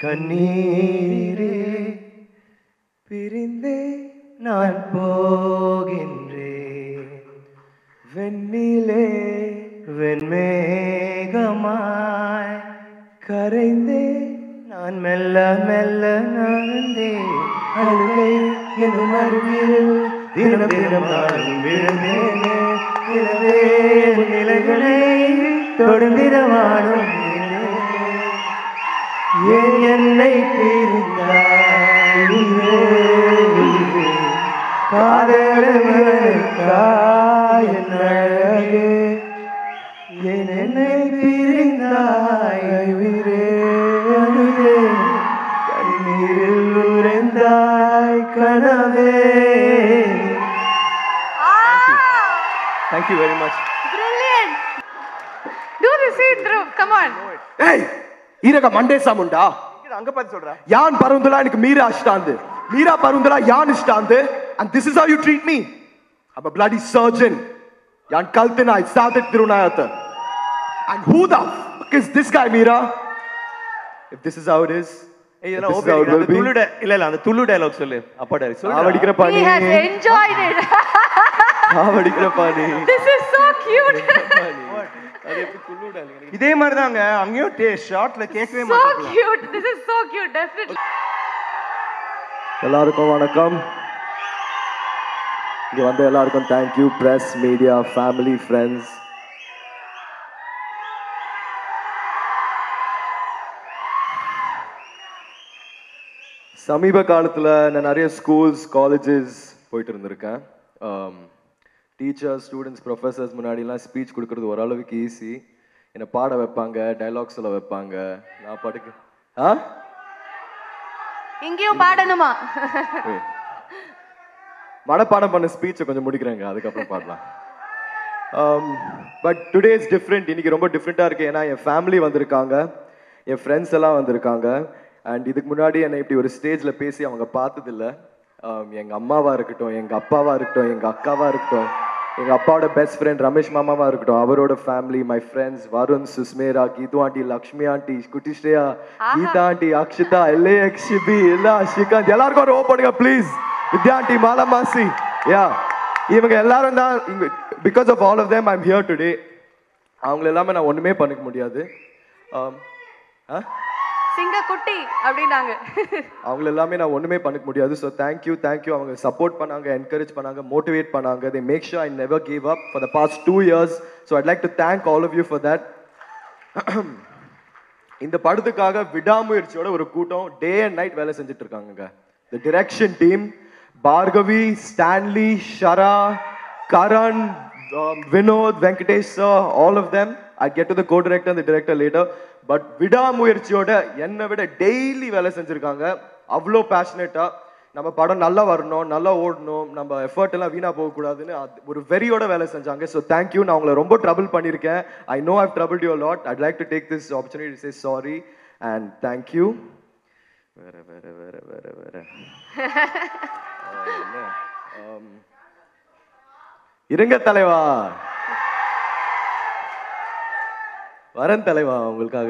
கண்ணீரே பிரிந்தே நான் போகின்றேன். வெண்ணிலே வெண்மேகமாய் கரைந்தே நான் மெல்ல மெல்ல நடந்தேன். அழுகை என்னும் அருகில் தினம் தினம் நான் விழுந்தேனே. நிலவே நிலைகளை தொடர்ந்திடவாடும் ஏன் என்னை பிரிந்தாய் காதலவனுக்காய் என் அழகே. ஏன் என்னை பிரிந்தாய் உயிரே அழுதே கண்ணீரில் உறைந்தாய் கனவே. Thank you very much. Brilliant. Do the scene, Dhruv. Come on. Hey, ஈரக மண்டே சாமுண்டா. அங்க பார்த்து சொல்றா. யான் பருந்துலா எனக்கு மீரா இஷ்டாந்து. மீரா பருந்துலா யான் இஷ்டாந்து. And this is how you treat me. I'm a bloody surgeon. யான் கல்தனா Sadath திருநாயத்த. And who the fuck is this guy, Meera? If this is how it is. ஏய் இதெல்லாம் ஓபே அந்த துள்ளு இல்ல அந்த துள்ளு டயலாக் சொல்லு. அப்பா டயலாக் சொல்லு. ஆவடிக்கிற பாணி. He has enjoyed it. ஆவடிக்கிற பாணி. This is so cute. அது எப்படி துள்ளு டயலாக். இதே மாதிரி தாங்க அங்கேயும் ஷார்ட்ல கேட்கவே So மாட்டாங்க. cute. This is so cute. Definitely. எல்லாருக்கும் வணக்கம். இங்க வந்த எல்லாருக்கும் thank you, press, media, family, friends. சமீப காலத்தில் நான் நிறைய ஸ்கூல்ஸ் காலேஜஸ் போயிட்டு இருந்திருக்கேன். டீச்சர்ஸ் ஸ்டூடெண்ட்ஸ் ப்ரொஃபஸர்ஸ் முன்னாடிலாம் ஸ்பீச் கொடுக்கறது ஓரளவுக்கு ஈஸி. என்னை பாட வைப்பாங்க, டைலாக்ஸ் சொல்ல வைப்பாங்க. நான் பாட்டுக்கு இங்கேயும் பாடணுமா? மனப்பாடம் பண்ண ஸ்பீச்சை கொஞ்சம் முடிக்கிறேங்க, அதுக்கப்புறம் பாடலாம். But today is different. இன்னைக்கு ரொம்ப டிஃப்ரெண்ட்டாக இருக்குது. ஏன்னா என் ஃபேமிலி வந்திருக்காங்க, என் ஃப்ரெண்ட்ஸ் எல்லாம் வந்திருக்காங்க. அண்ட் இதுக்கு முன்னாடி என்னை இப்படி ஒரு ஸ்டேஜில் பேசி அவங்க பார்த்ததில்ல. எங்கள் அம்மாவாக இருக்கட்டும், எங்கள் அப்பாவாக இருக்கட்டும், எங்கள் அக்காவாக இருக்கட்டும், எங்கள் அப்பாவோட பெஸ்ட் ஃப்ரெண்ட் ரமேஷ் மாமாவாக இருக்கட்டும், அவரோட ஃபேமிலி, மை ஃப்ரெண்ட்ஸ் வருண், சுஸ்மேரா, கீது ஆண்டி, லக்ஷ்மி ஆண்டி, குட்டிஸ்ரேயா, கீதா ஆண்டி, அக்ஷிதா, எல்ஏஎக்ஷிபி, எல்லா ஸ்ரீகாந்த், எல்லாருக்கும் ஒரு ஓப்பனுங்க ப்ளீஸ். வித்யா ஆண்டி, மாலா மாசி, யா இவங்க எல்லாரும் தான். Because of all of them I am here today. அவங்கள எல்லாமே நான் ஒன்றுமே பண்ணிக்க முடியாது. சிங்க குட்டி அப்படினாங்க. அவங்கள எல்லாமே நான் ஒண்ணுமே பண்ணிக்க முடியாது. So thank you. அவங்க சப்போர்ட் பண்ணாங்க, என்கரேஜ் பண்ணாங்க, மோட்டிவேட் பண்ணாங்க. They make sure I never give up for the past 2 years. So I'd like to thank all of you for that. இந்த படத்துக்காக விடாமுயற்சியோட ஒரு கூட்டம் டே அண்ட் நைட் வேலை செஞ்சுட்டு இருக்காங்க. The direction team, Bhargavi, Stanley, Shara, Karan, Vinod, Venkatesh sir, all of them. I get to the co-director and the director later. But விடாமுயற்சியோட என்னை விட டெய்லி வேலை செஞ்சுருக்காங்க. அவ்வளோ பேஷனேட்டாக நம்ம படம் நல்லா வரணும், நல்லா ஓடணும், நம்ம எஃபர்ட் எல்லாம் வீணாக போகக்கூடாதுன்னு ஒரு வெறியோட வேலை செஞ்சாங்க. So thank you. நான் உங்களை ரொம்ப ட்ரபிள் பண்ணியிருக்கேன். I know I've troubled you lot. I'd like to take this opportunity to say sorry and thank you. வேற இருங்க தலைவா, வரன் தலைவா உங்களுக்காக.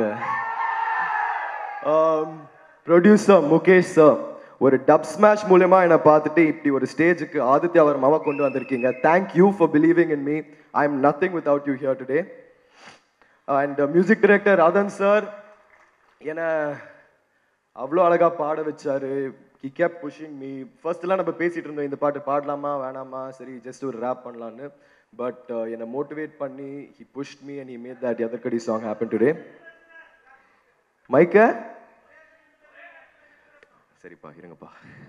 ப்ரொடியூசர் முகேஷ் சார், ஒரு டப் ஸ்மாஷ் மூலமா என்னை பார்த்துட்டு இப்படி ஒரு ஸ்டேஜுக்கு ஆதித்யா வர்மாவை கொண்டு வந்திருக்கீங்க. Thank you for believing in me. I am nothing without you here today. And music director Radhan sir என்னை அவ்வளோ அழகாக பாட வச்சாரு. He kept pushing me. ஃபர்ஸ்ட்லாம் நம்ம பேசிகிட்டு இருந்தோம், இந்த பாட்டு பாடலாமா வேணாமா, சரி ஜஸ்ட் ஒரு ரேப் பண்ணலான்னு. பட் என்னை மோட்டிவேட் பண்ணி he pushed me and he made that Yadharkadi song happen today. மைக்க சரிப்பா இருங்கப்பா.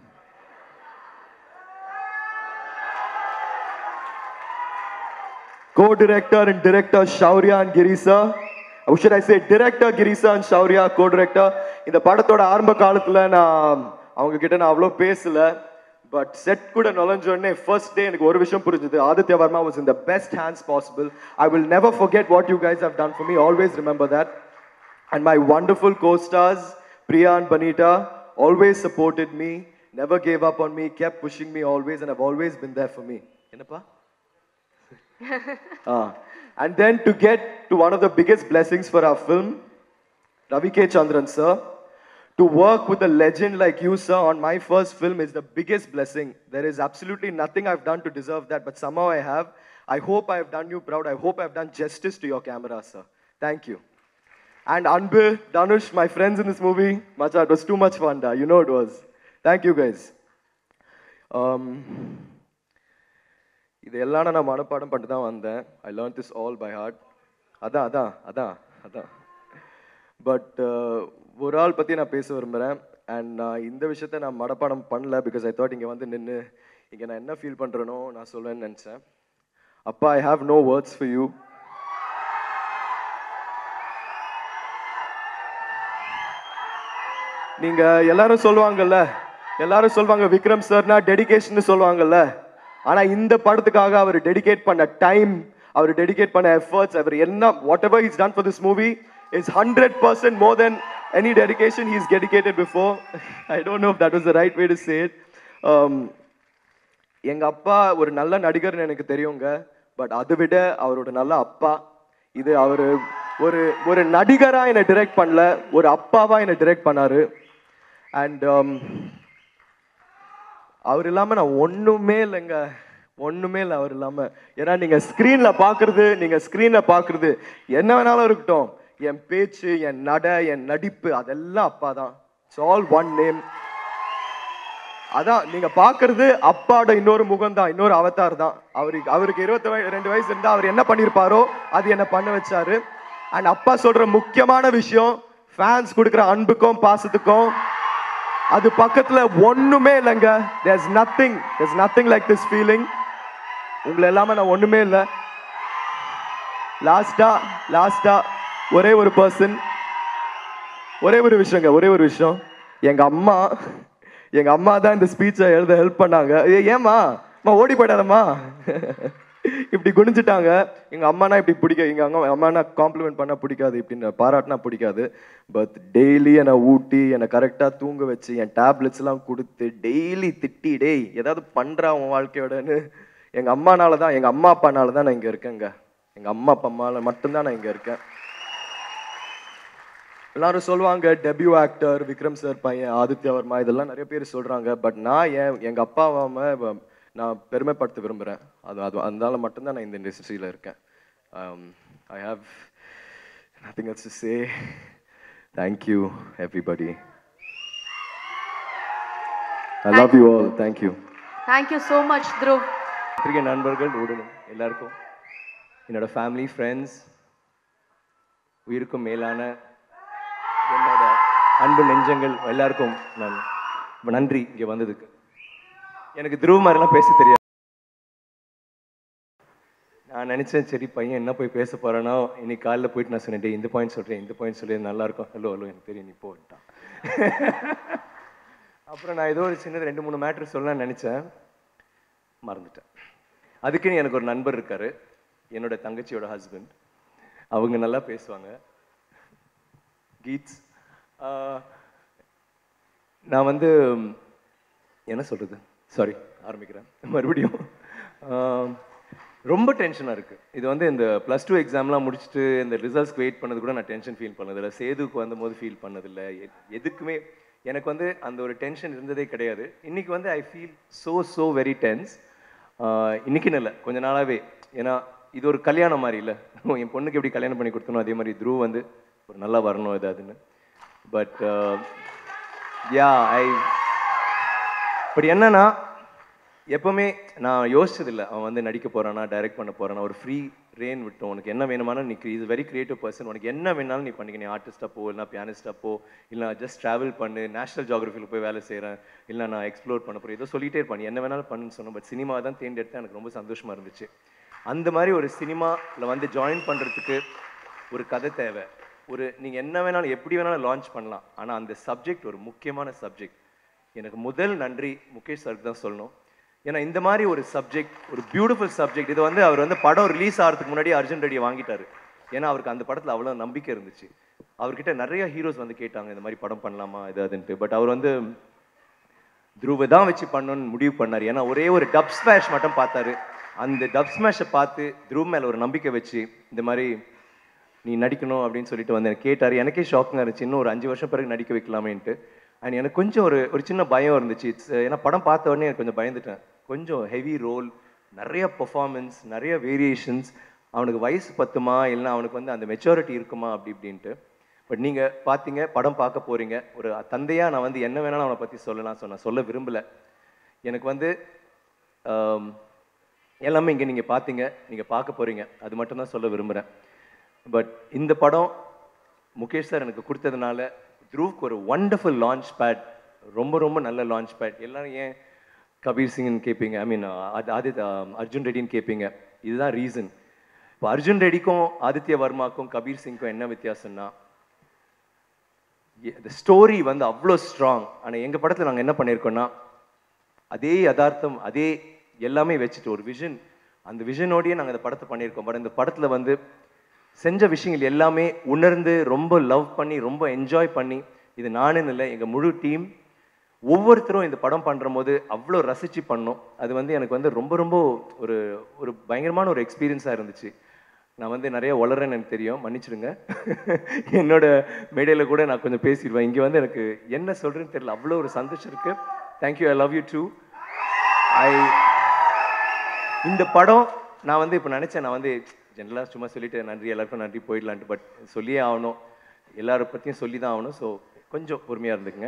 Co-director and director Shaurya and Giri sir. Or should I say director Giri sir and Shaurya co-director. இந்த படத்தோட ஆரம்ப காலத்துல நான் அவங்க கிட்ட நான் அவ்வளோ பேசல. பட் செட் கூட நுழைஞ்சோடனே ஃபர்ஸ்ட் டே எனக்கு ஒரு விஷயம் புரிஞ்சுது. Aditya Varma was in the best hands possible. I will never forget what you guys have done for me. Always remember that. And my wonderful co-stars Priya and Banita always supported me, never gave up on me, kept pushing me always, and have always been there for me. Enappa? And then to get to one of the biggest blessings for our film, Ravi K. Chandran sir. To work with a legend like you, sir, on my first film is the biggest blessing. There is absolutely nothing I've done to deserve that, but somehow I have. I hope I've done you proud. I hope I've done justice to your camera, sir. Thank you. And Anbu, Danush, my friends in this movie, Macha, it was too much fun, da. You know it was. Thank you, guys. இதெல்லாம் நான் மனப்பாடம் பண்ணிட்டு தான் வந்தேன். I learned this all by heart. அதான் but ஒரு ஆள் பற்றி நான் பேச விரும்புகிறேன். அண்ட் நான் இந்த விஷயத்த நான் மனப்பாடம் பண்ணல, பிகாஸ் ஐ தாட் இங்கே வந்து நின்று இங்கே நான் என்ன ஃபீல் பண்ணுறேனோ நான் சொல்லுவேன்னு நினச்சேன். அப்பா, I have no words for you. நீங்கள் எல்லாரும் சொல்லுவாங்க விக்ரம் சார்னா டெடிகேஷன் சொல்லுவாங்கல்ல. ஆனால் இந்த படத்துக்காக அவர் டெடிகேட் பண்ண டைம், அவர் டெடிகேட் பண்ண எஃபர்ட்ஸ், அவர் என்ன whatever is done for this movie is 100% more than any dedication he's dedicated before. I don't know if that was the right way to say it. எங்க அப்பா ஒரு நல்ல நடிகர்னு எனக்கு தெரியுங்க, பட் அதை விட அவரோட நல்ல அப்பா. இது அவர் ஒரு நடிகரா என்னை டிரெக்ட் பண்ணல, ஒரு அப்பாவா என்னை டிரெக்ட் பண்ணாரு. அண்ட் அவர் இல்லாம நான் ஒண்ணுமே இல்லைங்க, அவர் இல்லாம. ஏன்னா நீங்க ஸ்கிரீன்ல பாக்குறது என்ன வேணாலும் இருக்கட்டும், என் பேச்சு, என் என் நடிப்பு, அதெல்லாம் அப்பா தான். It's all one name. அதான் நீங்க பாக்குறது அப்பாவோட இன்னொரு முகம் தான், இன்னொரு அவதார் தான். அவருக்கு 22 வயசு இருந்தா அவர் என்ன பண்ணிருப்பாரோ அது என்ன பண்ண வச்சாரு. அண்ட் அப்பா சொல்ற முக்கியமான விஷயம், ஃபேன்ஸ் கொடுக்குற அன்புக்கும் பாசத்துக்கும் அது பக்கத்துல ஒண்ணுமே இல்லைங்க. there's nothing like this feeling. உங்களை எல்லாமே நான் ஒண்ணுமே இல்லை. லாஸ்டா ஒரே ஒரு பர்சன், ஒரே ஒரு விஷயம். எங்க அம்மா தான் இந்த ஸ்பீச்சை எழுத ஹெல்ப் பண்ணாங்க. ஏம்மா ஓடி போயிடாதம்மா, இப்படி குனிஞ்சிட்டாங்க. எங்க அம்மானா இப்படி பிடிக்காது, எங்க அம்மானா காம்ப்ளிமெண்ட் பண்ணா பிடிக்காது, இப்படின்னு பாராட்டினா பிடிக்காது. பட் டெய்லி என்னை ஊட்டி, என்னை கரெக்டா தூங்க வச்சு, என் டேப்லெட்ஸ் எல்லாம் கொடுத்து டெய்லி திட்டி, டேய் ஏதாவது பண்றா உன் வாழ்க்கையோடன்னு. எங்க அம்மானால தான், எங்க அம்மா அப்பானால தான் நான் இங்க இருக்கேங்க. எங்க அம்மா அப்பாமால மட்டும்தான் நான் இங்க இருக்கேன். எல்லாரும் சொல்லுவாங்க டெபியூ ஆக்டர் விக்ரம் சார் பையன், ஆதித்யா வர்மா, இதெல்லாம் நிறைய பேர் சொல்றாங்க. பட் நான் எங்க அப்பாவாம நான் பெருமைப்படுத்த விரும்புகிறேன். அதனால மட்டும்தான் நான் இந்த இண்டஸ்ட்ரியில் இருக்கேன். I have nothing else to say. Thank you everybody. I love you all. Thank you. Thank you so much, Dhruv. பத்திரிகை நண்பர்கள் எல்லாருக்கும், என்னோட ஃபேமிலி, ஃப்ரெண்ட்ஸ், உயிருக்கும் மேலான என்னோட அன்பு நெஞ்சங்கள் எல்லாருக்கும் நான் நன்றி இங்கே வந்ததுக்கு. எனக்கு துருவ மாதிரிலாம் பேச தெரியாது. நான் நினச்சேன் சரி பையன் என்ன போய் பேச போகிறேன்னா, இன்னைக்கு காலையில் போயிட்டு நான் சொன்னேன், இந்த பாயிண்ட் சொல்கிறேன், இந்த பாயிண்ட் சொல்லி நல்லாயிருக்கும், ஹலோ எனக்கு தெரியும், நீ போட்டான். அப்புறம் நான் ஏதோ ஒரு சின்னது 2-3 மேட்ரு சொல்லலாம்னு நினச்சேன், மறந்துட்டேன். அதுக்குன்னு எனக்கு ஒரு நண்பர் இருக்கார், என்னோட தங்கச்சியோட ஹஸ்பண்ட். அவங்க நல்லா பேசுவாங்க, கீட்ஸ். நான் வந்து என்ன சொல்கிறது, சாரி ஆரம்பிக்கிறேன் மறுபடியும். ரொம்ப டென்ஷனாக இருக்குது. இது வந்து இந்த +2 எக்ஸாம்லாம் முடிச்சுட்டு இந்த ரிசல்ட்ஸ்க்கு வெயிட் பண்ணது கூட நான் டென்ஷன் ஃபீல் பண்ணதில்லை, சேதுக்கு வந்தபோது ஃபீல் பண்ணதில்லை, எதுக்குமே எனக்கு வந்து அந்த ஒரு டென்ஷன் இருந்ததே கிடையாது. இன்றைக்கி வந்து I feel so very tense. இன்றைக்கின்னு இல்லை, கொஞ்ச நாளாகவே. ஏன்னா இது ஒரு கல்யாணம் மாதிரி இல்லை, என் பொண்ணுக்கு எப்படி கல்யாணம் பண்ணி கொடுத்தனோ அதே மாதிரி த்ரூ வந்து ஒரு நல்லா வரணும் ஏதாவதுன்னு. பட் பட் என்னன்னா, எப்போவுமே நான் யோசிச்சதில்லை அவன் வந்து நடிக்க போகிறானா, டைரக்ட் பண்ண போகிறானா. ஒரு ஃப்ரீ ரெயின் விட்டோம், உனக்கு என்ன வேணுமானா நீ இஸ் வெரி கிரியேட்டிவ் பர்சன், உனக்கு என்ன வேணாலும் நீ பண்ணிக்க. நீ ஆர்டிஸ்டாக போ, இல்லைனா பியானிஸ்டாக போ, இல்லை ஜஸ்ட் ட்ராவல் பண்ணு, நேஷனல் ஜியோகிராஃபியில் போய் வேலை செய்கிறேன், இல்லை நான் எக்ஸ்ப்ளோர் பண்ண போகிறேன், ஏதோ சொல்லிகிட்டே இருப்பான், என்ன வேணாலும் பண்ணுன்னு சொன்னோம். பட் சினிமா தான் தேர்ந்தெடுத்து எனக்கு ரொம்ப சந்தோஷமாக இருந்துச்சு. அந்த மாதிரி ஒரு சினிமாவில் வந்து ஜாயின் பண்ணுறதுக்கு ஒரு கதை தேவை. நீங்கள் என்ன வேணாலும் எப்படி வேணாலும் லான்ச் பண்ணலாம், ஆனால் அந்த சப்ஜெக்ட் ஒரு முக்கியமான சப்ஜெக்ட். எனக்கு முதல் நன்றி முகேஷ் சாருக்கு தான் சொல்லணும். ஏன்னா இந்த மாதிரி ஒரு சப்ஜெக்ட், ஒரு பியூட்டிஃபுல் சப்ஜெக்ட். இது வந்து அவர் வந்து படம் ரிலீஸ் ஆகிறதுக்கு முன்னாடி அர்ஜுன் ரெட்டியை வாங்கிட்டாரு. ஏன்னா அவருக்கு அந்த படத்தில் அவ்வளோ நம்பிக்கை இருந்துச்சு. அவர்கிட்ட நிறைய ஹீரோஸ் வந்து கேட்டாங்க இந்த மாதிரி படம் பண்ணலாமா இதுன்ட்டு. பட் அவர் வந்து துருவை தான் வச்சு பண்ணணும்னு முடிவு பண்ணார். ஏன்னா ஒரே ஒரு டப் ஸ்மாஷ் மட்டும் பார்த்தாரு. அந்த டப் ஸ்மாஷை பார்த்து துருவ் மேலே ஒரு நம்பிக்கை வச்சு இந்த மாதிரி நீ நடிக்கணும் அப்படின்னு சொல்லிட்டு வந்து எனக்கு கேட்டார். எனக்கே ஷாக்கிங்காக இருந்துச்சு, இன்னும் ஒரு 5 வருஷம் பிறகு நடிக்க வைக்கலாமேன்ட்டு. அண்ட் எனக்கு கொஞ்சம் ஒரு சின்ன பயம் இருந்துச்சு. ஏன்னா படம் பார்த்த உடனே எனக்கு கொஞ்சம் பயந்துட்டேன். கொஞ்சம் ஹெவி ரோல், நிறைய பெர்ஃபார்மன்ஸ், நிறைய வேரியேஷன்ஸ். அவனுக்கு வயசு பத்துமா இல்லைன்னா அவனுக்கு வந்து அந்த மெச்சூரிட்டி இருக்குமா அப்படி இப்படின்ட்டு. பட் நீங்கள் பார்த்தீங்க, படம் பார்க்க போகிறீங்க. ஒரு தந்தையாக நான் வந்து என்ன வேணாலும் அவனை பற்றி சொல்லலாம், நான் சொல்ல விரும்பலை. எனக்கு வந்து எல்லாமே இங்கே நீங்கள் பார்த்தீங்க, நீங்கள் பார்க்க போகிறீங்க, அது மட்டும்தான் சொல்ல விரும்புகிறேன். பட் இந்த படம் முகேஷ் சார் எனக்கு கொடுத்ததுனால த்ரூவுக்கு ஒரு வண்டர்ஃபுல் லான்ச் பேட், ரொம்ப ரொம்ப நல்ல லான்ச் பேட். எல்லாரும் ஏன் கபீர் சிங்னு கேட்பீங்க, ஐ மீன் அர்ஜுன் ரெட்டின்னு கேட்பீங்க. இதுதான் ரீசன். இப்போ அர்ஜுன் ரெட்டிக்கும் ஆதித்ய வர்மாக்கும் கபீர் சிங்க்கும் என்ன வித்தியாசம்னா, இந்த ஸ்டோரி வந்து அவ்வளோ ஸ்ட்ராங். ஆனால் எங்கள் படத்தில் நாங்கள் என்ன பண்ணியிருக்கோன்னா, அதே யதார்த்தம், அதே எல்லாமே வச்சுட்டு ஒரு விஷன், அந்த விஷனோடையே நாங்கள் இந்த படத்தை பண்ணியிருக்கோம். பட் இந்த படத்தில் வந்து செஞ்ச விஷயங்கள் எல்லாமே உணர்ந்து ரொம்ப லவ் பண்ணி ரொம்ப என்ஜாய் பண்ணி, இது நானுன்னு இல்லை, எங்கள் முழு டீம் ஒவ்வொருத்தரும் இந்த படம் பண்ணுற போது அவ்வளோ ரசித்து பண்ணோம். அது வந்து எனக்கு வந்து ரொம்ப ரொம்ப ஒரு ஒரு பயங்கரமான ஒரு எக்ஸ்பீரியன்ஸாக இருந்துச்சு. நான் வந்து நிறைய வளரேன்னு எனக்கு தெரியும், மன்னிச்சிடுங்க. என்னோட மேடையில் கூட நான் கொஞ்சம் பேசிடுவேன். இங்கே வந்து எனக்கு என்ன சொல்கிறேன்னு தெரியல, அவ்வளோ ஒரு சந்தோஷம் இருக்குது. Thank you, I love you too. இந்த படம் நான் வந்து இப்போ நினச்சேன், நான் வந்து ஜென்ரலாக சும்மா சொல்லிட்டு நன்றி எல்லாருக்கும் நன்றி போயிடலான்ட்டு. பட் சொல்லியே ஆகணும், எல்லாரை பற்றியும் சொல்லி தான் ஆகணும். ஸோ கொஞ்சம் பொறுமையாக இருந்துக்குங்க.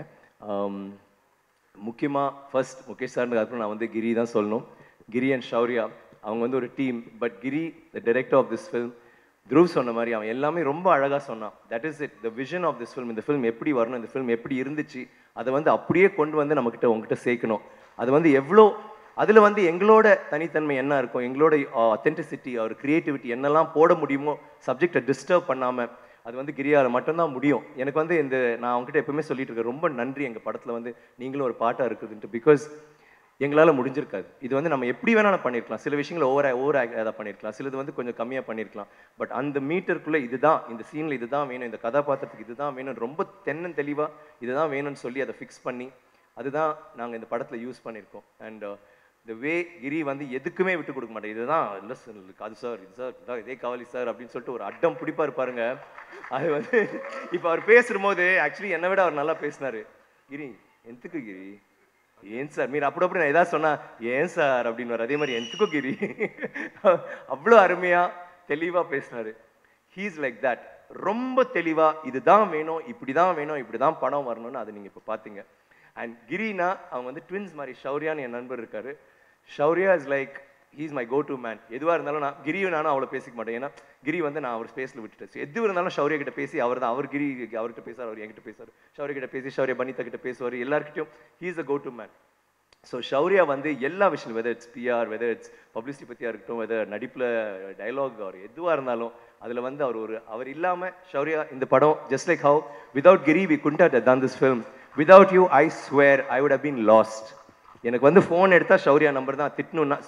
முக்கியமாக ஃபர்ஸ்ட் முகேஷ் சார்னு அப்புறம் நான் வந்து கிரி தான் சொல்லணும். கிரி அண்ட் ஷௌர்யா அவங்க வந்து ஒரு டீம். But Giri the director of this film, Dhruv சொன்ன மாதிரி அவன் எல்லாமே ரொம்ப அழகாக சொன்னான். That is it, the vision of this film. இந்த ஃபில்ம் எப்படி வரணும், இந்த ஃபில்ம் எப்படி இருந்துச்சு, அதை வந்து அப்படியே கொண்டு வந்து நம்மக்கிட்ட உங்ககிட்ட சேர்க்கணும். அது வந்து எவ்வளோ, அதில் வந்து எங்களோட தனித்தன்மை என்ன இருக்கும், எங்களோட அத்தென்டிசிட்டி, அவர் கிரியேட்டிவிட்டி என்னெல்லாம் போட முடியுமோ, சப்ஜெக்டை டிஸ்டர்ப் பண்ணாமல், அது வந்து கிரியால் மட்டும்தான் முடியும். எனக்கு வந்து இந்த நான் அவங்ககிட்ட எப்பவுமே சொல்லிட்டு இருக்கேன், ரொம்ப நன்றி எங்கள் படத்தில் வந்து நீங்களும் ஒரு பாட்டாக இருக்குதுன்ட்டு. பிகாஸ் எங்களால் முடிஞ்சிருக்காது. இது வந்து நம்ம எப்படி வேணாலும் பண்ணியிருக்கலாம், சில விஷயங்களை ஓவர் அதை பண்ணியிருக்கலாம், சிலது வந்து கொஞ்சம் கம்மியாக பண்ணியிருக்கலாம். பட் அந்த மீட்டருக்குள்ளே இதுதான், இந்த சீனில் இதுதான் வேணும், இந்த கதாபாத்திரத்துக்கு இதுதான் வேணும், ரொம்ப தெளிவாக இதுதான் வேணும்னு சொல்லி அதை ஃபிக்ஸ் பண்ணி அதுதான் நாங்கள் இந்த படத்தில் யூஸ் பண்ணியிருக்கோம். அண்ட் த வே கிரி வந்து எதுக்குமே விட்டு கொடுக்க மாட்டேன். இதுதான் இல்லை சார், அது சார், இது சார், இதான் இதே காவலி சார் அப்படின்னு சொல்லிட்டு ஒரு அட்டம் பிடிப்பா இருப்பாருங்க. அது வந்து இப்போ அவர் பேசும்போது ஆக்சுவலி என்னை விட அவர் நல்லா பேசினாரு. கிரி எந்துக்கு கிரி, ஏன் சார் மீர் அப்படி நான் ஏதாவது சொன்னா ஏன் சார் அப்படின்னு. அதே மாதிரி எந்துக்கும் கிரி அவ்வளோ அருமையா தெளிவா பேசினாரு. ஹீஸ் லைக் தட், ரொம்ப தெளிவா இதுதான் வேணும், இப்படிதான் வேணும், இப்படிதான் படம் வரணும்னு அதை நீங்க இப்போ பார்த்தீங்க. அண்ட் கிரினா அவங்க வந்து ட்வின்ஸ் மாதிரி. ஷௌர்யான்னு என் நண்பர் இருக்காரு. Shaurya is like, he's my go to man. எதுவாக இருந்தாலும் நான் கிரியும் நானும் அவ்வளோ பேசிக்க மாட்டேன். ஏன்னா கிரி வந்து நான் அவர் ஸ்பேஸில் விட்டுட்டு எது இருந்தாலும் ஷௌர்யா கிட்ட பேசி, அவர் தான், அவர் கிரி அவர்கிட்ட பேசுவார், அவர் என்கிட்ட பேசுவார், ஷௌர்யா கிட்ட பேசி ஷௌர்யா பனிதா கிட்ட பேசுவார், எல்லாருக்கிட்டையும் he's a go to man. So Shaurya வந்து எல்லா விஷயம், whether it's PR, whether it's publicity பற்றியாக இருக்கட்டும், வெதர் நடிப்பில் டைலாக், அவர் எதுவாக இருந்தாலும் அதில் வந்து அவர் இல்லாமல் ஷௌர்யா இந்த படம் just like how without Giri we could not have done this film. Without you I swear I would have been lost. எனக்கு வந்து ஃபோன் எடுத்தால் ஷௌர்யா நம்பர் தான். திட்டணும்னா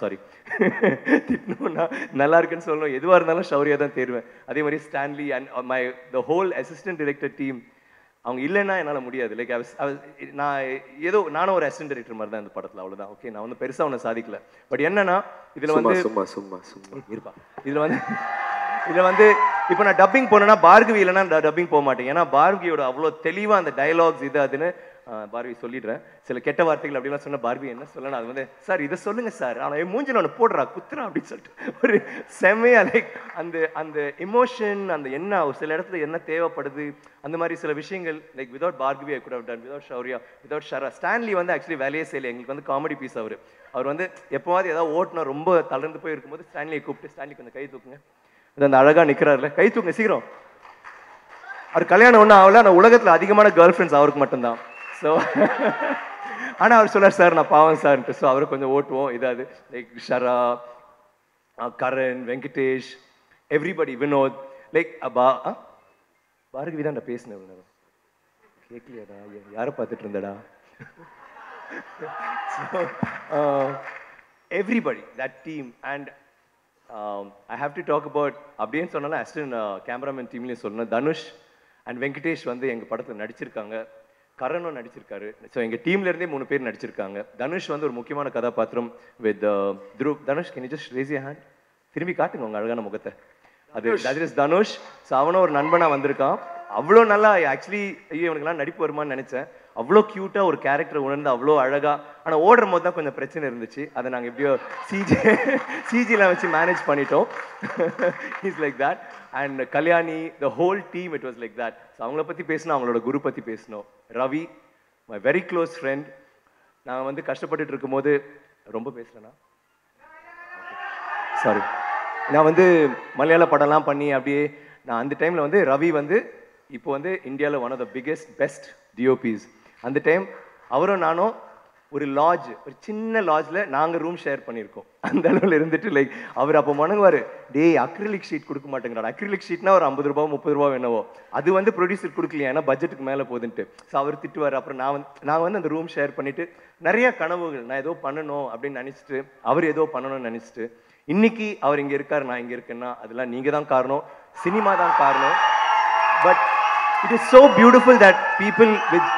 நல்லா இருக்குன்னு சொல்லணும், எதுவாக இருந்தாலும் ஷௌர்யா தான் தேர்வேன். அதே மாதிரி Stanley and the whole assistant director team, அவங்க இல்லைன்னா என்னால் முடியாது. லைக் நானும் ஒரு அசிஸ்டன்ட் டைரக்டர் மாதிரி தான் இந்த படத்தில், அவ்வளோதான். ஓகே, நான் வந்து பெருசாக ஒன்று சாதிக்கல. பட் என்னன்னா இதில் வந்து இருப்பா, இதில் வந்து இப்போ நான் டப்பிங் போனேன்னா பார்கவி இல்லைன்னா டப்பிங் போக மாட்டேன். ஏன்னா பார்கவியோட அவ்வளோ தெளிவாக அந்த டைலாக்ஸ் இது அதுன்னு பார்கவி சொல்லிடுறேன். சில கெட்ட வார்த்தைகள் அப்படிலாம் சொன்ன பார்கவி என்ன சொல்லணும், அது வந்து சார் இதை சொல்லுங்க சார், ஆனால் என் மூஞ்சில் ஒன்று போடுறா குத்துறான் அப்படின்னு சொல்லிட்டு ஒரு செம்மையா லைக் அந்த எமோஷன், அந்த என்ன ஒரு சில இடத்துல என்ன தேவைப்படுது, அந்த மாதிரி சில விஷயங்கள் like without Bhargavi I could have done, without Shaurya, without Shara. Stanley வந்து ஆக்சுவலி வேலையே செய்யலை, எங்களுக்கு வந்து காமெடி பீஸ். அவர் வந்து எப்போவாது ஏதாவது ஓட்டணும் ரொம்ப தளர்ந்து போய் இருக்கும்போது ஸ்டான்லியை கூப்பிட்டு, ஸ்டான்லி கொஞ்சம் கை தூக்குங்க, அந்த அழகா நிற்கிறாருல, கை தூக்குங்க சீக்கிரம். அவர் கல்யாணம் ஒன்றும் ஆகல, ஆனால் உலகத்தில் அதிகமான கேர்ள் ஃப்ரெண்ட்ஸ் அவருக்கு மட்டும்தான். ஸோ ஆனால் அவர் சொன்னார் சார் நான் பாவம் சார்ன்ட்டு. ஸோ அவரை கொஞ்சம் ஓட்டுவோம். இதாவது like Shara, Karan, Venkatesh, everybody, Vinod, like Bhargavi தான் நான் பேசினேன். கேட்கலையாடா, யாரை பார்த்துட்டு இருந்தடா? Everybody, that team. And I have to talk about அப்படின்னு சொன்னாலும் அசிஸ்டன்ட் கேமராமேன் டீம்லேயும் சொல்லணும், தனுஷ் அண்ட் வெங்கடேஷ் வந்து எங்கள் படத்தில் நடிச்சிருக்காங்க, கரணும் நடிச்சிருக்காரு. ஸோ எங்கள் டீம்லேருந்தே 3 பேர் நடிச்சிருக்காங்க. தனுஷ் வந்து ஒரு முக்கியமான கதாபாத்திரம் with Dhruv. Dhanush, can you just raise your hand? திரும்பி காட்டுங்க உங்கள் அழகான முகத்தை. அது that is தனுஷ். ஸோ அவனும் ஒரு நண்பனா வந்திருக்கான். அவ்வளோ நல்லா ஆக்சுவலி ஐயோ இவனுக்குலாம் நடிப்பு வருமான்னு நினைச்சேன். அவ்வளோ க்யூட்டாக ஒரு கேரக்டர் உணர்ந்து அவ்வளோ அழகா. ஆனால் ஓடுற போது தான் கொஞ்சம் பிரச்சனை இருந்துச்சு. அதை நாங்கள் எப்படியோ சிஜியில் வச்சு மேனேஜ் பண்ணிட்டோம். Is like that. And Kalyani the whole team it was like that. So அவங்கள பற்றி பேசணும், அவங்களோட குரு பற்றி பேசணும். Ravi my very close friend. நான் வந்து கஷ்டப்பட்டுட்டு இருக்கும்போது ரொம்ப பேசுகிறேன்னா சாரி, நான் வந்து மலையாள படம்லாம் பண்ணி அப்படியே நான் அந்த டைமில் வந்து ரவி வந்து இப்போ வந்து இந்தியாவில் one of the biggest best DOPs. அந்த டைம் அவரும் நானும் ஒரு லாட்ஜ், ஒரு சின்ன லாட்ஜில் நாங்கள் ரூம் ஷேர் பண்ணியிருக்கோம். அந்த அளவில் இருந்துட்டு லைக் அவர் அப்போ மணங்குவார், டேய் அக்ரிலிக் ஷீட் கொடுக்க மாட்டேங்கிறார். அக்ரிலிக் ஷீட்னா ஒரு 50 ரூபா 30 ரூபா வேணவோ, அது வந்து ப்ரொடியூசர் கொடுக்கலையா, ஏன்னா பட்ஜெட்டுக்கு மேலே போகுதுன்ட்டு. ஸோ அவர் திட்டுவார். அப்புறம் நான் வந்து அந்த ரூம் ஷேர் பண்ணிவிட்டு நிறைய கனவுகள், நான் ஏதோ பண்ணணும் அப்படின்னு நினச்சிட்டு அவர் ஏதோ பண்ணணும்னு நினச்சிட்டு இன்னைக்கு அவர் இங்கே இருக்கார், நான் இங்கே இருக்கேன்னா அதெல்லாம் நீங்கள் தான் காரணம், சினிமா தான் காரணம். But it is so beautiful that people with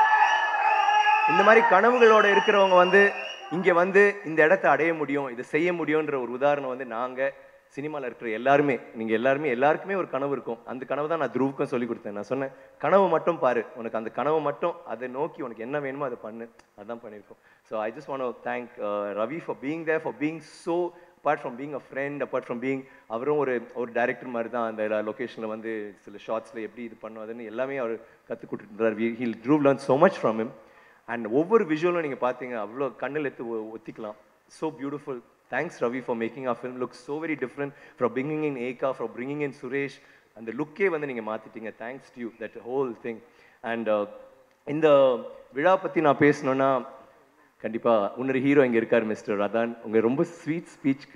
இந்த மாதிரி கனவுகளோட இருக்கிறவங்க வந்து இங்கே வந்து இந்த இடத்த அடைய முடியும், இதை செய்ய முடியுன்ற ஒரு உதாரணம் வந்து நாங்கள் சினிமாவில் இருக்கிற எல்லாருமே, நீங்கள் எல்லாருக்குமே ஒரு கனவு இருக்கும். அந்த கனவு தான் நான் துருவுக்கும் சொல்லி கொடுத்தேன். நான் சொன்னேன், கனவு மட்டும் பாரு, உனக்கு அந்த கனவு மட்டும் அதை நோக்கி உனக்கு என்ன வேணுமோ அதை பண்ணு, அதுதான் பண்ணியிருக்கோம். So I just want to thank Ravi for being there, for being so apart from being a friend, apart from being அவரும் ஒரு டைரக்டர் மாதிரி தான். அந்த லொக்கேஷனில் வந்து சில ஷார்ட்ஸில் எப்படி இது பண்ணுவதுன்னு எல்லாமே அவர் கற்றுக் கொடுத்துருந்தார். He'll true learn so much from him. And ஒவ்வொரு விஷுவலும் நீங்கள் பார்த்தீங்க அவ்வளோ கண்ணில் எடுத்து ஒத்திக்கலாம். So beautiful. Thanks Ravi for making our film look so very different, from bringing in Eka, from bringing in Suresh. அந்த லுக்கே வந்து நீங்கள் மாற்றிட்டீங்க. Thanks to you that whole thing. And இந்த விழா பற்றி நான் பேசணுன்னா கண்டிப்பாக இன்னொரு ஹீரோ இங்கே இருக்கார், மிஸ்டர் ரதான். உங்கள் ரொம்ப ஸ்வீட் ஸ்பீச்சுக்கு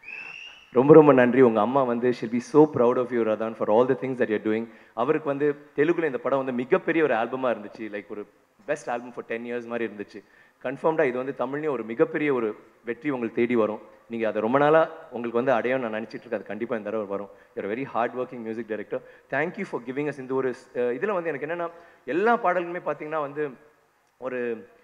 ரொம்ப நன்றி. உங்கள் அம்மா வந்து she'll be so proud of you Radhan for all the things that you're doing. அவருக்கு வந்து தெலுங்குல இந்த படம் வந்து மிகப்பெரிய ஒரு ஆல்பமாக இருந்துச்சு, லைக் ஒரு பெஸ்ட் ஆல்பம் ஃபார் 10 years மாதிரி இருந்துச்சு. கன்ஃபார்ம்டாக இது வந்து தமிழ்லேயும் ஒரு மிகப்பெரிய ஒரு வெற்றி உங்களுக்கு தேடி வரும். நீங்கள் அதை ரொம்ப நாளாக உங்களுக்கு வந்து அடையும் நான் நினச்சிட்டு இருக்கேன். அது கண்டிப்பாக இந்த தடவை வரும். You're very hard working music director. Thank you for giving us. இந்த ஒரு இதில் வந்து எனக்கு என்னென்னா எல்லா பாடல்களுமே பார்த்தீங்கன்னா வந்து ஒரு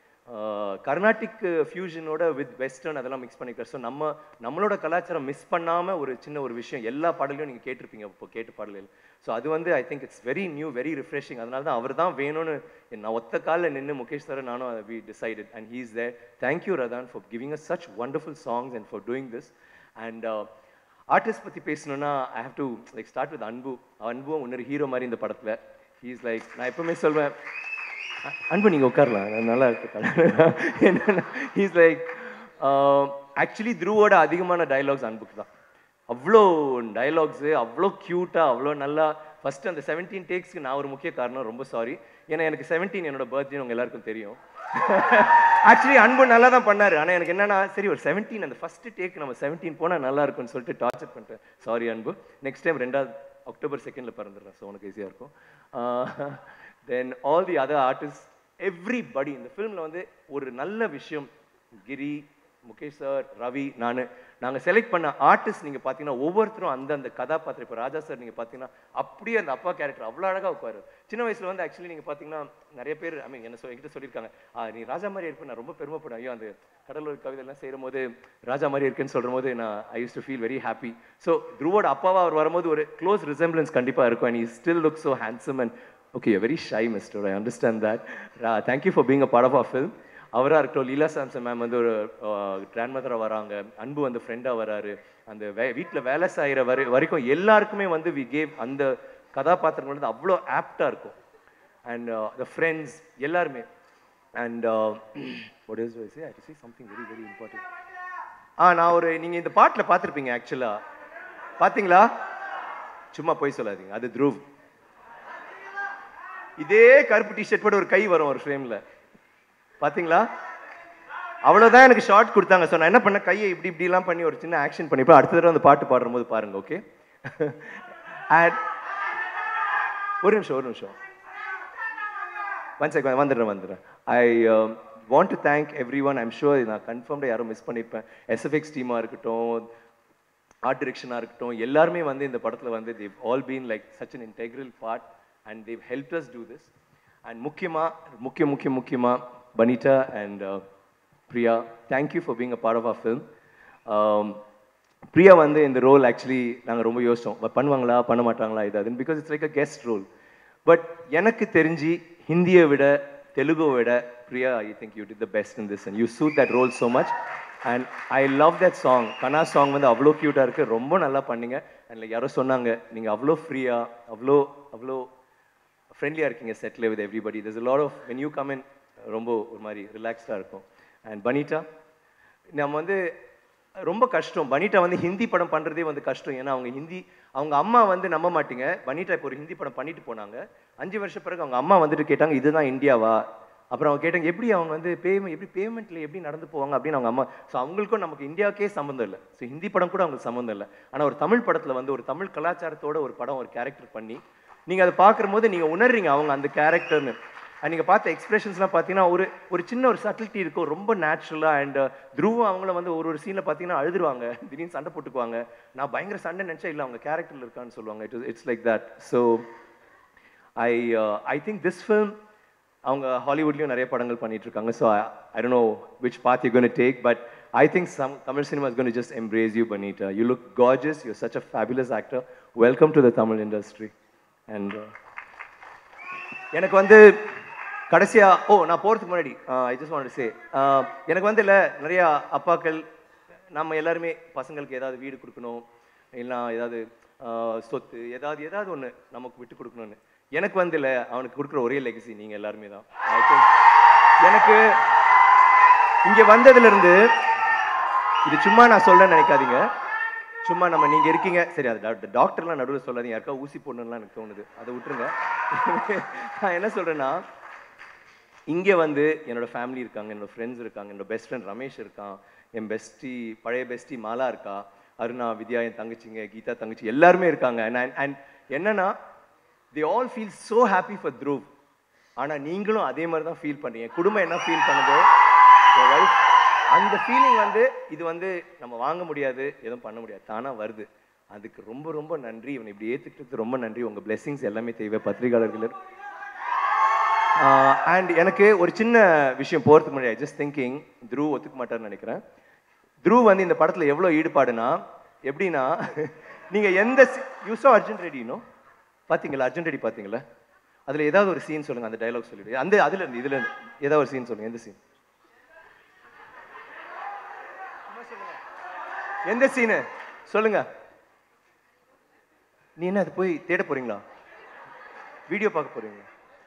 கர்நாடிக் ஃபியூஷனோட வித் வெஸ்டர்ன் அதெல்லாம் மிக்ஸ் பண்ணிக்கிறோம். ஸோ நம்மளோட கலாச்சாரம் மிஸ் பண்ணாமல் ஒரு சின்ன ஒரு விஷயம் எல்லா பாடலையும் நீங்கள் கேட்டிருப்பீங்க இப்போ கேட்ட பாடல்கள். ஸோ அது வந்து I think it's very new, very refreshing. அதனால தான் அவர் தான் வேணும்னு நான் ஒத்த காலில் நின்று முகேஷ் சார் நானும் we decided and he is there. Thank you Radhan for giving us such wonderful songs and for doing this. And artist பற்றி பேசணுன்னா I have to like start with Anbu. அன்பும் இன்னொரு ஹீரோ மாதிரி இந்த படத்தில். ஹீ இஸ் லைக், நான் எப்பவுமே சொல்வேன், அன்பு நீங்கள் உட்காரலாம் நல்லா இருக்கு. என்னன்னா ஹீஸ் லைக் ஆக்சுவலி த்ரூவோட அதிகமான டைலாக்ஸ் அன்புக்கு தான். அவ்வளோ டைலாக்ஸு, அவ்வளோ க்யூட்டாக, அவ்வளோ நல்லா. ஃபஸ்ட்டு அந்த 17 டேக்ஸ்க்கு நான் ஒரு முக்கிய காரணம், ரொம்ப சாரி. ஏன்னா எனக்கு 17 என்னோட பர்த்டே உங்கள் எல்லாருக்கும் தெரியும். ஆக்சுவலி அன்பு நல்லா தான் பண்ணார். ஆனால் எனக்கு என்னன்னா சரி ஒரு 17 அந்த ஃபஸ்ட்டு டேக் நம்ம 17 போனால் நல்லா இருக்கும்னு சொல்லிட்டு டார்ச்சர் பண்ணிட்டேன். Sorry Anbu. Next time 2 October 2 பிறந்துடுறேன். ஸோ உனக்கு ஈஸியாக இருக்கும். Then all the other artists, everybody இந்த ஃபிலிமில் வந்து ஒரு நல்ல விஷயம், கிரி, முகேஷ் சார், ரவி, நாங்கள் செலக்ட் பண்ண ஆர்டிஸ்ட் நீங்கள் பார்த்தீங்கன்னா ஒவ்வொருத்தரும் அந்த கதாபாத்திரம். இப்போ ராஜா சார் நீங்கள் பார்த்தீங்கன்னா அப்படியே அந்த அப்பா கேரக்டர் அவ்வளோ அழகாக உட்காரு. சின்ன வயசில் வந்து ஆக்சுவலி நீங்கள் பார்த்தீங்கன்னா நிறைய பேர் ஐ மீன் என்கிட்ட சொல்லியிருக்காங்க, நீ ராஜா மாதிரி இருப்பேன். நான் ரொம்ப பெருமைப்படும். ஐயோ அந்த கடலூர் கவிதைலாம் செய்யும் போது ராஜா மாதிரி இருக்குன்னு சொல்கிற போது I use to feel very happy. So த்ரூவோட அப்பாவா அவர் வரும்போது ஒரு க்ளோஸ் ரிசெம்பிளன்ஸ் கண்டிப்பாக இருக்கும். And he still looks so handsome and okay, you're very shy, mister. I understand that. Thank you for being a part of our film. அவராக இருக்கட்டும், லீலா Samson ma'am வந்து ஒரு கிராண்ட் மதராக வராங்க, அன்பு வந்து ஃப்ரெண்டாக வராரு, அந்த வீட்டில் வேலை செய்கிற வரைக்கும் எல்லாருக்குமே வந்து வி கேவ் அந்த கதாபாத்திரங்கள் வந்து அவ்வளோ ஆப்டாக இருக்கும். அண்ட் த ஃப்ரெண்ட்ஸ் எல்லாருமே. And what is I to say something very very important. நான் நீங்கள் இந்த பாட்டில் பார்த்துருப்பீங்க. ஆக்சுவலாக பார்த்தீங்களா? சும்மா போய் சொல்லாதீங்க, அது த்ருவ். இதே கருப்பு டிஷர்ட் போட்டு ஒரு கை வரும் ஒரு ஃப்ரேமில், பார்த்தீங்களா? அவ்வளோதான் எனக்கு ஷார்ட் கொடுத்தாங்க. ஸோ நான் என்ன பண்ண, கையை இப்படிலாம் பண்ணி ஒரு சின்ன ஆக்ஷன் பண்ணிப்போ அடுத்த தடவை அந்த பாட்டு பாடுற போது பாருங்க. ஓகே, ஒரு நிமிஷம் ஒன் செகண்ட் வந்துடுறேன். I want to thank everyone. I'm sure நான் கன்ஃபார்ம்டாக யாரும் மிஸ் பண்ணியிருப்பேன். எஸ்எஃப்எக்ஸ் டீமாக இருக்கட்டும், ஆர்ட் டிரெக்ஷனாக இருக்கட்டும், எல்லாருமே வந்து இந்த படத்தில் வந்து they've all been like such an integral part and they've helped us do this. And முக்கியமா Banita and Priya, thank you for being a part of our film. Priya வந்து இந்த ரோல் ஆக்சுவலி நாங்கள் ரொம்ப யோசிச்சோம் பண்ணுவாங்களா பண்ண மாட்டாங்களா இது அதுன்னு because it's like a guest role but எனக்கு தெரிஞ்சு ஹிந்தியை விட தெலுங்குவை விட Priya I think you did the best in this and you suit that role so much and I love that song Kana song வந்து அவ்வளோ க்யூட்டாக இருக்குது ரொம்ப நல்லா பண்ணீங்க அண்ட் லைக் யாரோ சொன்னாங்க நீங்கள் அவ்வளோ ஃப்ரீயாக அவ்வளோ ஃப்ரெண்ட்லியாக இருக்கீங்க settle with everybody there's a lot of when you come in ரொம்ப ஒரு மாதிரி ரிலாக்ஸ்டாக இருக்கும் அண்ட் பனிட்டா நம்ம வந்து ரொம்ப கஷ்டம் பனிட்டா வந்து ஹிந்தி படம் பண்ணுறதே வந்து கஷ்டம் ஏன்னா அவங்க அம்மா வந்து நம்ப மாட்டீங்க பனிட்டா இப்போ ஒரு ஹிந்தி படம் பண்ணிட்டு போனாங்க 5 வருஷம் பிறகு அவங்க அம்மா வந்துட்டு கேட்டாங்க இதுதான் இந்தியாவா அப்புறம் அவங்க கேட்டாங்க எப்படி அவங்க வந்து பேமெண்ட்டில் எப்படி நடந்து போவாங்க அப்படின்னு அவங்க அம்மா ஸோ அவங்களுக்கும் நமக்கு இந்தியாவுக்கே சம்மந்தம் இல்லை ஸோ ஹிந்தி படம் கூட அவங்களுக்கு சம்மந்தம் இல்லை ஆனால் ஒரு தமிழ் படத்தில் வந்து ஒரு தமிழ் கலாச்சாரத்தோட ஒரு படம் ஒரு கேரக்டர் பண்ணி நீங்கள் அதை பார்க்கும்போது நீங்கள் உணர்றீங்க அவங்க அந்த கேரக்டர்னு நீங்கள் பார்த்த எக்ஸ்பிரஷன்ஸ்லாம் பார்த்தீங்கன்னா ஒரு சின்ன ஒரு சட்டிலிட்டி இருக்கும் ரொம்ப நேச்சுரலாக அண்ட் துருவம் அவங்கள வந்து ஒரு சீனில் பார்த்தீங்கன்னா அழுதுருவாங்க திடீர்னு சண்டை போட்டுக்குவாங்க நான் பயங்கர சண்டை நினச்சா இல்லை அவங்க கேரக்டரில் இருக்கான்னு சொல்லுவாங்க it's like that so I think this film அவங்க ஹாலிவுட்லேயும் நிறைய படங்கள் பண்ணிட்டு இருக்காங்க so I don't know which path you gonna take but I think some Tamil cinema is going to just embrace you, Banita. You look gorgeous. You're such a fabulous actor. Welcome to the Tamil industry. And எனக்கு வந்து கடைசியா நான் போகிறதுக்கு முன்னாடி I just want to say எனக்கு வந்து இல்லை நிறையா அப்பாக்கள் நம்ம எல்லாருமே பசங்களுக்கு ஏதாவது வீடு கொடுக்கணும் இல்லைனா ஏதாவது சொத்து ஏதாவது ஒன்று நமக்கு விட்டு கொடுக்கணும்னு எனக்கு வந்து இல்லை அவனுக்கு கொடுக்குற ஒரே லெகசி நீங்கள் எல்லாருமே தான் ஐ திங்க் எனக்கு இங்கே வந்ததுலேருந்து இது சும்மா நான் சொல்ல நினைக்காதீங்க சும்மா நீங்கள் இருக்கீங்க சரி அது டாக்டர்லாம் நடுவில் சொல்லாதீங்க யாருக்கா ஊசி போடணும்லாம் எனக்கு தோணுது அதை விட்டுருங்க நான் என்ன சொல்கிறேன்னா இங்கே வந்து என்னோட ஃபேமிலி இருக்காங்க என்னோட ஃப்ரெண்ட்ஸ் இருக்காங்க என்னோட பெஸ்ட் ஃப்ரெண்ட் ரமேஷ் இருக்கான் என் பழைய பெஸ்டி மாலா இருக்கா அருணா வித்யா என் தங்கச்சிங்க கீதா தங்கச்சி எல்லாருமே இருக்காங்க அண்ட் என்னன்னா they all feel so happy for Dhruv ஆனால் நீங்களும் அதே மாதிரி தான் ஃபீல் பண்ணுறீங்க குடும்பம் என்ன ஃபீல் பண்ணுதோ அந்த ஃபீலிங் வந்து இது வந்து நம்ம வாங்க முடியாது எதுவும் பண்ண முடியாது தானாக வருது அதுக்கு ரொம்ப ரொம்ப நன்றி இவனை இப்படி ஏற்றுக்கிட்டு ரொம்ப நன்றி உங்கள் பிளெஸிங்ஸ் எல்லாமே தேவை பத்திரிகையாளர்கள் அண்ட் எனக்கு ஒரு சின்ன விஷயம் போகிறதுக்கு முன்னாடி ஜஸ்ட் திங்கிங் த்ரூவ் ஒத்துக்க மாட்டார்னு நினைக்கிறேன் த்ரூவ் வந்து இந்த படத்தில் எவ்வளோ ஈடுபாடுனா எப்படின்னா நீங்கள் எந்த யூஸோ அர்ஜுன் ரெடினோ பார்த்தீங்களா அர்ஜுன் ரெடி பார்த்தீங்களா அதில் ஏதாவது ஒரு சீன் சொல்லுங்கள் அந்த டைலாக் சொல்லிவிடு அதுலேருந்து இதுலேருந்து ஏதாவது ஒரு சீன் சொல்லுங்கள் எந்த சீன் எந்த சீனு சொல்லுங்க நீ என்ன அது போய் தேட போறீங்களா வீடியோ பார்க்க போறீங்களா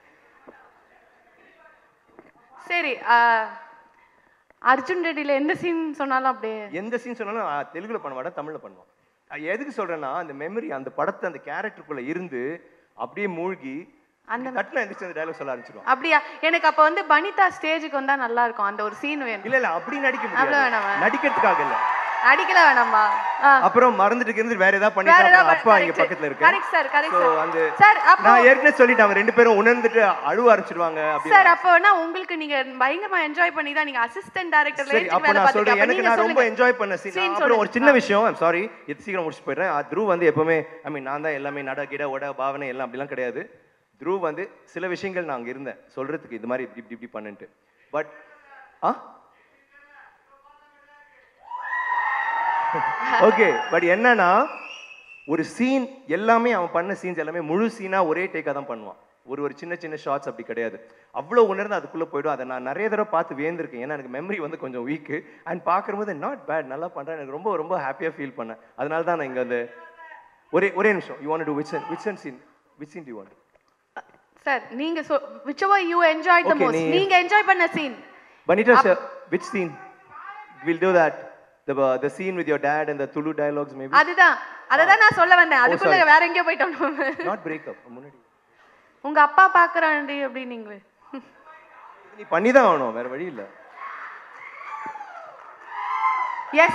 சரி அர்ஜுன் ரெட்டில எந்த சீன் சொன்னாலும் அப்படியே எந்த சீன் சொன்னாலும் தெலுங்குல பண்ண மாட்டேன் தமிழ்ல பண்ணுவோம் எதுக்கு சொல்றேன்னா அந்த மெமரி அந்த படத்தை அந்த கேரக்டருக்குள்ள இருந்து அப்படியே மூழ்கி அந்த கட்ல எந்திரிச்சு அந்த டயலாக் சொல்ல ஆரம்பிச்சிடுவோம் அப்படியா எனக்கு அப்ப வந்து பனிதா ஸ்டேஜுக்கு வந்தா நல்லா இருக்கும் அந்த ஒரு சீன் வேணும் இல்ல அப்படி நடிக்க முடியாது நடிக்கிறதுக்காக இல்ல அடிக்கல வேணாமா அப்புறம் மறந்துட்டு இருந்து வேற ஏதாவது பண்ணிட்டா அப்பா இங்க பக்கத்துல இருக்கு கரெக்ட் சார் கரெக்ட் சார் அந்த சார் நான் ஏற்கனவே சொல்லிட்டேன் ரெண்டு பேரும் உணர்ந்துட்டு அழுவ ஆரம்பிச்சிடுவாங்க அப்படி சார் அப்பனா உங்களுக்கு நீங்க பயங்கரமா என்ஜாய் பண்ணி தான் நீங்க அசிஸ்டன்ட் டைரக்டர்ல ஏறி வேலை பாத்தீங்க எனக்கு நான் ரொம்ப என்ஜாய் பண்ண சீன் அப்புறம் ஒரு சின்ன விஷயம் ஐம் சாரி இது சீக்கிரம் முடிச்சு போயிடுறேன் த்ரூ வந்து எப்பவுமே ஐ மீன் நான் தான் எல்லாமே நட கிட ஒட பாவனை எல்லாம் அப்படிலாம் கிடையாது த்ரூ வந்து சில விஷயங்கள் நான் அங்க இருந்தேன் சொல்றதுக்கு இது மாதிரி இப்படி பண்ணிட்டு பட் ஓகே பட் என்னன்னா ஒரு சீன் எல்லாமே அவன் பண்ண சீன்ஸ் எல்லாமே முழு சீனா ஒரே டேக்கா தான் பண்ணுவான் ஒரு சின்ன சின்ன ஷார்ட்ஸ் அப்படி கிடையாது அவ்வளோ உணர்ந்து அதுக்குள்ள போயிடும் அதை நான் நிறைய தடவை பார்த்து வேந்திருக்கேன் ஏன்னா எனக்கு மெமரி வந்து கொஞ்சம் வீக்கு அண்ட் பார்க்கும்போது நாட் பேட் நல்லா பண்றேன் எனக்கு ரொம்ப ரொம்ப ஹாப்பியாக ஃபீல் பண்ணேன் அதனால தான் நான் இங்கே அந்த ஒரே நிமிஷம் you want to which scene to want sir நீங்க whichever you enjoyed the most நீங்க என்ஜாய் பண்ண scene Banita sir which scene we'll do that the scene with your dad and the Tulu dialogues maybe அதுதான் நான் சொல்ல வந்தேன் அதுக்குள்ள வேற எங்கயோ போய்ட்டோம் not break up முன்னாடி உங்க அப்பா பார்க்கறானே அப்படி நீங்க நீ பண்ணி தான் ஆகணும் வேற வழி இல்ல yes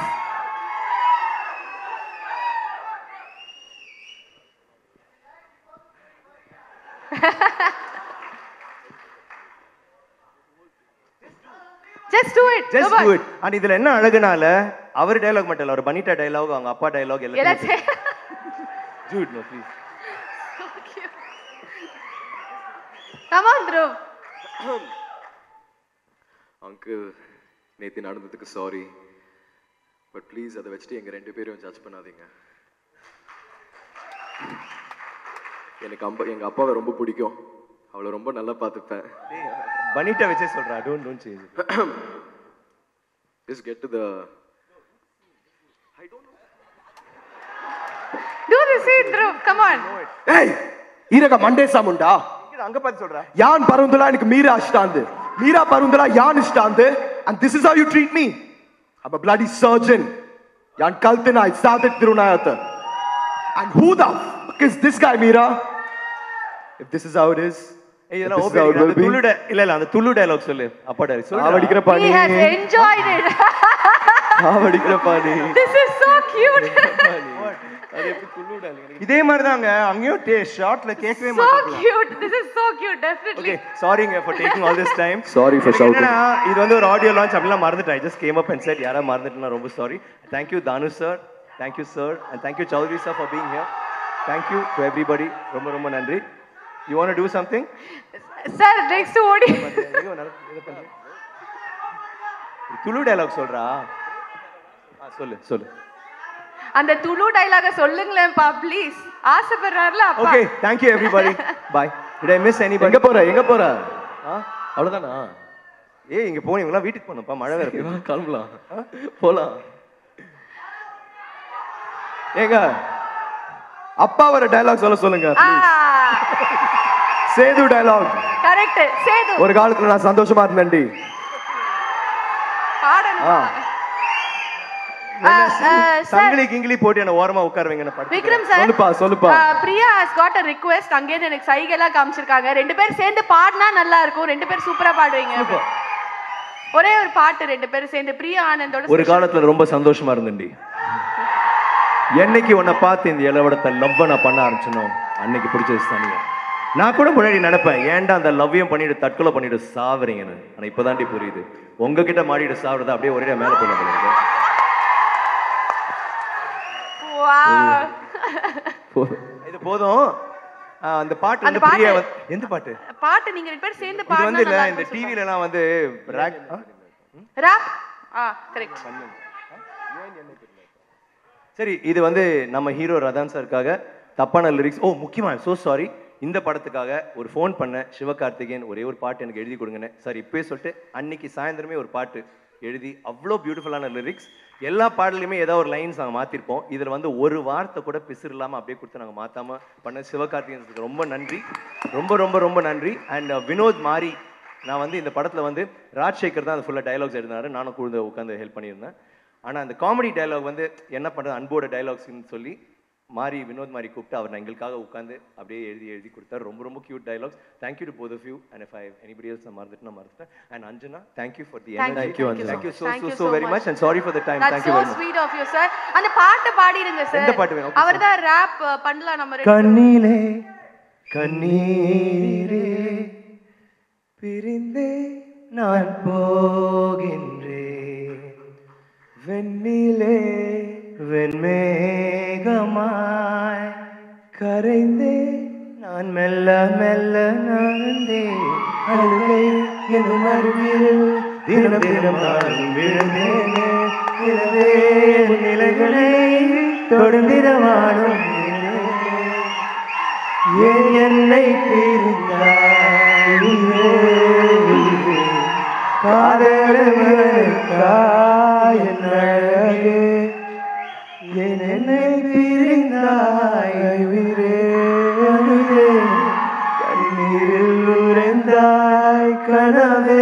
just do it and இதுல என்ன அழகுனால அவர் டயலாக் மட்டும் இல்ல அவர் பனிட்டா டயலாக் அவங்க அப்பா டயலாக் எல்லாம் dude no please come on Dhruv uncle நேத்து நடந்ததுக்கு சாரி பட் ப்ளீஸ் அதை வச்சுட்டு எங்கள் 2 பேரும் ஜட்ஜ் பண்ணாதீங்க. எனக்கு எங்கள் அப்பாவை ரொம்ப பிடிக்கும், அவளை ரொம்ப நல்லா பார்த்துப்பேன். பனிட்ட வச்சே சொல்றா, don't change. Just get to the Do the scene, Dhruv. Come on. ஏய் ஈரக மண்டே சாமுண்டா அங்க பார்த்து சொல்றா. யான் பருந்துலா எனக்கு மீரா இஷ்டாந்து, மீரா பருந்துலா யான் இஷ்டாந்து, and this is how you treat me. I'm a bloody surgeon. யான் கல்தனா I started திருநாயத்த. And who the fuck is this guy, Meera? If this is how it is, ஏய் இதெல்லாம் ஓபே. அந்த துள்ளு இல்ல அந்த துள்ளு டயலாக் சொல்லு. அப்பா டயலாக் சொல்லு. அவடிக்கிற பாணி. He has enjoyed it. அவடிக்கிற பாணி. This is so cute. அது எப்படி துள்ளு டயலாக்? இதே மாதிரி தாங்க அங்கேயும் ஷார்ட்ல கேட்கவே So மாட்டேன். cute. This is so cute, definitely. Okay, sorryங்க for taking all this time. Sorry for shouting. என்னன்னா இது வந்து ஒரு ஆடியோ லான்ச் அப்படிலாம் மறந்துட்டேன். I just came up and said யாரா மறந்துட்டேன்னா ரொம்ப sorry. Thank you Danu sir, thank you sir, and thank you Chaudhary sir for being here. Thank you to everybody. ரொம்ப ரொம்ப நன்றி. You want to do something? Sir, next to Odi. Tulu dialogue சொல்றா. சொல்லு. அந்த Tulu டயலாக சொல்லுங்களேன்ப்பா please. ஆசைப்படுறாருல அப்பா. Okay, thank you everybody. Bye. Did I miss anybody? எங்க போற? அவ்வளவுதானா? ஏய் இங்க போய் இவங்க வீட்டுக்கு போணும்ப்பா, மழை வேற பெய்யுது. கிளம்பலாம், போலாம். ஏங்க அப்பா வர டயலாக் சொல்லுங்க please. Sethu dialogue. Correct, Sethu. ஒரு காலத்துல நான் சந்தோஷமா இருந்தேன்டி. பாடணும். சங்கிலி கிங்கிலி போட்டு என்ன ஓரமா உட்கார வைங்க நான் விக்ரம் சார், சொல்லுப்பா. Priya has got a request. அங்கே எனக்கு சைகைலாம் காமிச்சிருக்காங்க. 2 பேர் சேர்ந்து பாடினா நல்லா இருக்கும். 2 பேர் சூப்பரா பாடுவீங்க. ஒரே ஒரு பாட்டு 2 பேரும் சேர்ந்து பிரியா ஆனந்தோட. ஒரு காலத்துல ரொம்ப சந்தோஷமா இருந்தேன்டி. என்னைக்கு உன்னை பார்த்து இந்த இளவடத்தை லவ் நான் பண்ண ஆரம்பிச்சனோ அன்னைக்கு பிடிச்சது தனியா. நான் கூட முன்னாடி நினைப்பேன் ஏன்டா அந்த லவ்வையும் பண்ணிட்டு தற்கொலை பண்ணிட்டு சாவுறீங்கன்னு. ஆனா இப்பதான்டி புரியுது உங்ககிட்ட மாடிட்டு சாவுறதா அப்படியே ஒரே மேல போயிடும். இது போதும். அந்த பாட்டு வந்து பிரியா எந்த பாட்டு? பாட்டு நீங்க 2 பேர் சேர்ந்து இது பாடுனா வந்து இல்ல நல்லா இந்த இருக்கும். டிவில எல்லாம் வந்து ராப் கரெக்ட். சரி, இது வந்து நம்ம ஹீரோ ரதான் சாருக்காக தப்பான லிரிக்ஸ். முக்கியமா சோ சாரி. இந்த படத்துக்காக ஒரு ஃபோன் பண்ண சிவகார்த்திகேயன் ஒரே ஒரு பாட்டு எனக்கு எழுதி கொடுங்கன்னு. சார் இப்பவே சொல்லிட்டு அன்னைக்கு சாயந்தரமே ஒரு பாட்டு எழுதி அவ்வளோ பியூட்டிஃபுல்லான லிரிக்ஸ். எல்லா பாடலையுமே ஏதாவது ஒரு லைன்ஸ் நாங்கள் மாற்றிருப்போம். இதில் வந்து ஒரு வார்த்தை கூட பிசுறு இல்லாமல் அப்படியே கொடுத்து நாங்கள் மாற்றாமல் பண்ண சிவகார்த்திகேயனுக்கு ரொம்ப நன்றி. ரொம்ப ரொம்ப ரொம்ப நன்றி. அண்ட் வினோத் மாரி, நான் வந்து இந்த படத்தில் வந்து ராஜ்சேகர் தான் அந்த ஃபுல்லாக டைலாக்ஸ் எழுதினாரு. நானும் கூட உட்காந்து ஹெல்ப் பண்ணியிருந்தேன். ஆனால் அந்த காமெடி டைலாக் வந்து என்ன பண்ணுறது அன்போட டைலாக்ஸ்ன்னு சொல்லி மாரி வினோத் மாரி கூப்பிட்டு அவர் எங்களுக்காக உட்காந்து அப்படியே எழுதி கொடுத்தாரு. ரொம்ப ரொம்ப cute dialogues. Thank you to both of you. And if I anybody else மறந்துட்டேன். And Anjana, thank you for the energy. Thank you so very much and sorry for the time. Thank you very much. That's so sweet of you sir. அந்த பாட்டு பாடிடுங்க sir. எந்த பாட்டு வேணும்? அவர்தான் rap பண்ணலாம் நம்ம ரெண்டு. கண்ணிலே கண்ணீரே பிரிந்தே நான் போகின்றேன், வெண்ணிலே வெண்மேகமாய் கரைந்தே நான் மெல்ல மெல்ல நடந்தேன், அழுகை எனும் அருகில் தினம் தினம் நான் விழுந்தேனே, நிலவே நிலைகளை தொடர்ந்திடவாடும் ஏன் என்னை பிரிந்தாய் காதலவனுக்காய் என் அழகே, ஏன் என்னை பிரிந்தாய் உயிரே அழுதே, கண்ணீரில் உறைந்தாய் கனவே.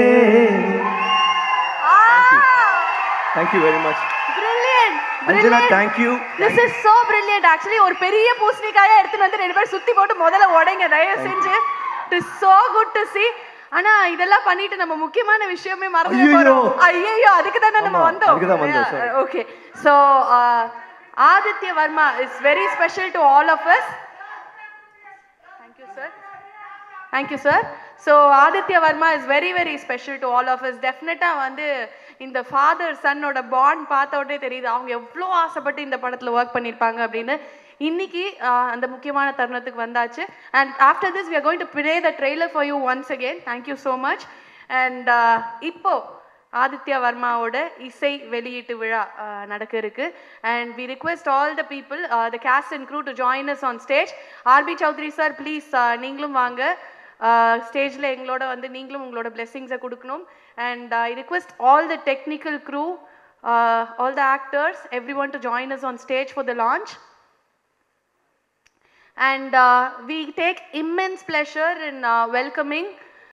Thank you very much. Brilliant. Anjana, thank you. This is so brilliant. Actually ஒரு பெரிய பூசணிக்காயை எடுத்துட்டு வந்து 2 பேர் சுத்தி போட்டு முதல்ல உடைங்க தயவு செஞ்சு. It is so good to see. ஆனா இதெல்லாம் பண்ணிட்டு நம்ம முக்கியமான விஷயமே மறந்து போறோம். ஐயோ அதுக்கு தானே நம்ம வந்தோம். Okay. So Aditya Varma is very special to all of us. Thank you sir. Thank you sir. So Aditya Varma is very very special to all of us. Definitely வந்து இந்த ஃபாதர் சன்னோட பாண்ட் பார்த்த உடனே தெரியுது அவங்க எவ்வளோ ஆசைப்பட்டு இந்த படத்தில் ஒர்க் பண்ணியிருப்பாங்க அப்படின்னு. இன்னைக்கு அந்த முக்கியமான தருணத்துக்கு வந்தாச்சு. And after this we are going to play the trailer for you once again. Thank you so much. And இப்போ ஆதித்யா வர்மாவோட இசை வெளியீட்டு விழா நடக்க இருக்கு. And we request all the people, the cast and crew to join us on stage. RB Chaudhary sir, please நீங்களும் வாங்க. ஸ்டேஜ்ல எங்களோட வந்து நீங்களும் உங்களோட blessings கொடுக்கணும். And I request all the technical crew, all the actors, everyone to join us on stage for the launch. And we take immense pleasure in welcoming